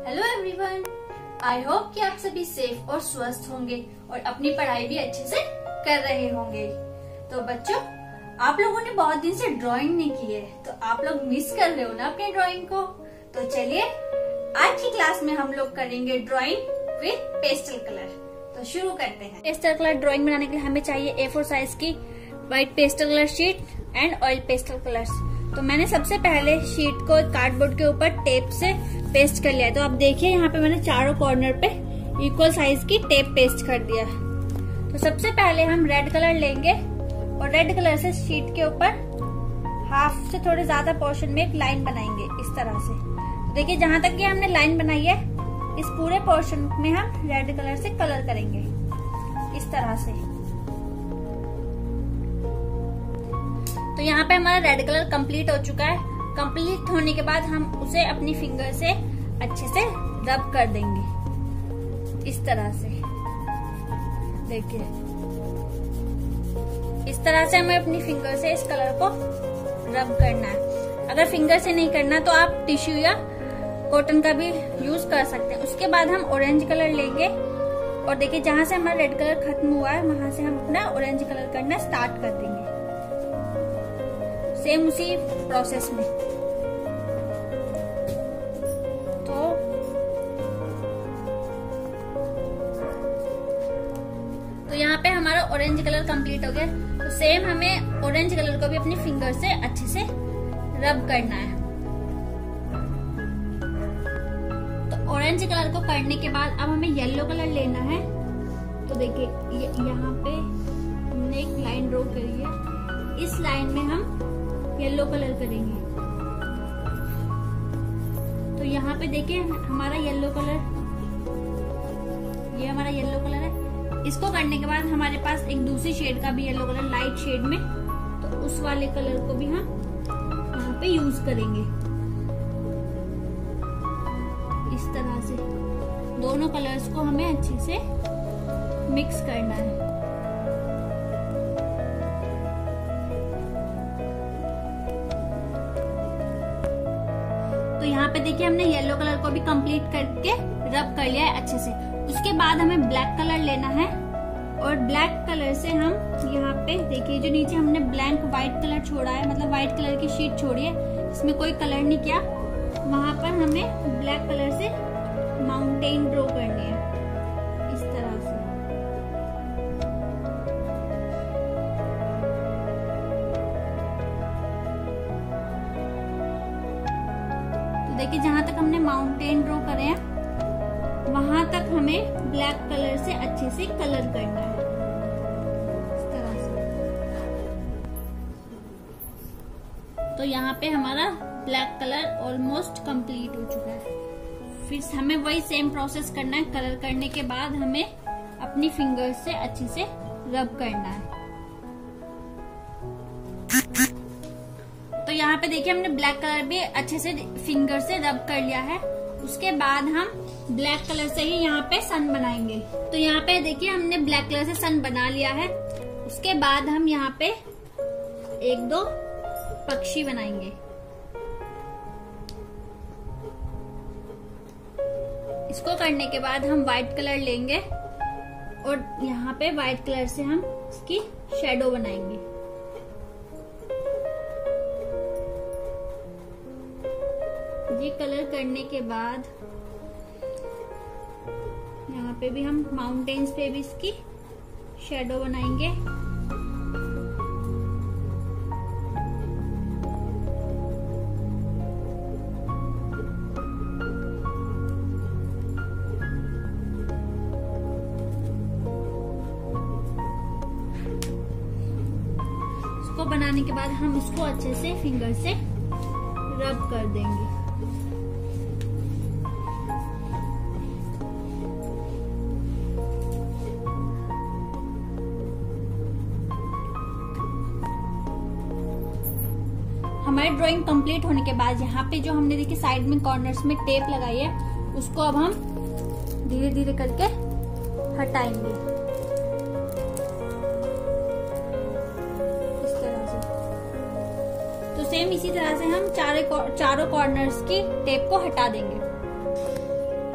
Hello everyone, I hope कि आप सभी सेफ और स्वस्थ होंगे और अपनी पढ़ाई भी अच्छे से कर रहे होंगे। तो बच्चों, आप लोगों ने बहुत दिन से ड्राइंग नहीं की है, तो आप लोग मिस कर रहे हो ना अपनी ड्राइंग को। तो चलिए आज की क्लास में हम लोग करेंगे ड्राइंग विद पेस्टल कलर। तो शुरू करते हैं। पेस्टल कलर ड्राइंग बनाने के लिए हमें चाहिए A4 साइज की white pastel colour sheet and oil pastel colours. तो मैंने सबसे पहले शीट को कार्डबोर्ड के ऊपर टेप से पेस्ट कर लिया है। तो आप देखिए यहाँ पे मैंने चारों कॉर्नर पे इक्वल साइज की टेप पेस्ट कर दिया है। तो सबसे पहले हम रेड कलर लेंगे और रेड कलर से शीट के ऊपर हाफ से थोड़े ज्यादा पोर्शन में एक लाइन बनाएंगे इस तरह से। तो देखिए जहां तक ये हमने लाइन बनाई है, इस पूरे पोर्शन में हम रेड कलर से कलर करेंगे इस तरह से। तो यहाँ पे हमारा रेड कलर कंप्लीट हो चुका है। कंप्लीट होने के बाद हम उसे अपनी फिंगर से अच्छे से रब कर देंगे इस तरह से। देखिए इस तरह से हमें अपनी फिंगर से इस कलर को रब करना है। अगर फिंगर से नहीं करना तो आप टिश्यू या कॉटन का भी यूज कर सकते हैं। उसके बाद हम ऑरेंज कलर लेंगे और देखिए जहां से हमारा रेड कलर खत्म हुआ है वहां से हम अपना ऑरेंज कलर करना स्टार्ट कर देंगे, सेम उसी प्रोसेस में। तो यहाँ पे हमारा ऑरेंज कलर कंप्लीट हो गया। तो सेम हमें ऑरेंज कलर को भी अपनी फिंगर से अच्छे से रब करना है। तो ऑरेंज कलर को करने के बाद अब हमें येलो कलर लेना है। तो देखिए यहाँ पे हमने एक लाइन ड्रॉ करी है, इस लाइन में हम येलो कलर करेंगे। तो यहाँ पे देखिए हमारा येलो कलर, ये हमारा येलो कलर है। इसको करने के बाद हमारे पास एक दूसरी शेड का भी येलो कलर लाइट शेड में, तो उस वाले कलर को भी हम यहाँ पे यूज करेंगे इस तरह से। दोनों कलर्स को हमें अच्छे से मिक्स करना है। तो यहाँ पे देखिए हमने येलो कलर को भी कंप्लीट करके रब कर लिया है अच्छे से। उसके बाद हमें ब्लैक कलर लेना है और ब्लैक कलर से हम यहाँ पे देखिए जो नीचे हमने ब्लैंक व्हाइट कलर छोड़ा है, मतलब व्हाइट कलर की शीट छोड़ी है, इसमें कोई कलर नहीं किया, वहां पर हमें ब्लैक कलर से माउंटेन ड्रॉ करनी है इस तरह से। तो देखिए जहां तक हमने माउंटेन ड्रॉ करे हैं वहां तक हमें ब्लैक कलर से अच्छे से कलर करना है इस तरह से। तो यहाँ पे हमारा ब्लैक कलर ऑलमोस्ट कंप्लीट हो चुका है। फिर हमें वही सेम प्रोसेस करना है। कलर करने के बाद हमें अपनी फिंगर से अच्छे से रब करना है। तो यहाँ पे देखिए हमने ब्लैक कलर भी अच्छे से फिंगर से रब कर लिया है। उसके बाद हम ब्लैक कलर से ही यहाँ पे सन बनाएंगे। तो यहाँ पे देखिए हमने ब्लैक कलर से सन बना लिया है। उसके बाद हम यहाँ पे एक दो पक्षी बनाएंगे। इसको करने के बाद हम व्हाइट कलर लेंगे और यहाँ पे व्हाइट कलर से हम इसकी शेडो बनाएंगे। ये कलर करने के बाद यहाँ पे भी हम माउंटेन्स पे भी इसकी शेडो बनाएंगे। इसको बनाने के बाद हम इसको अच्छे से फिंगर से रब कर देंगे। हमारी ड्राइंग कंप्लीट होने के बाद यहाँ पे जो हमने देखिए साइड में कॉर्नर्स में टेप लगाई है, उसको अब हम धीरे धीरे करके हटाएंगे इस तरह से। तो सेम इसी तरह से हम चारों कॉर्नर्स की टेप को हटा देंगे।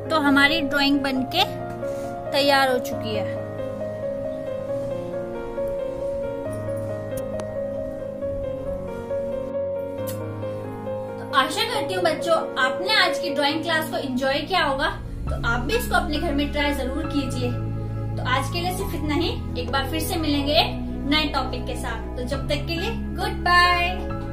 तो हमारी ड्राइंग बनके तैयार हो चुकी है। तो आशा करती हूँ बच्चों आपने आज की ड्राइंग क्लास को एंजॉय किया होगा। तो आप भी इसको अपने घर में ट्राई जरूर कीजिए। तो आज के लिए सिर्फ इतना ही। एक बार फिर से मिलेंगे एक नए टॉपिक के साथ। तो जब तक के लिए गुड बाय।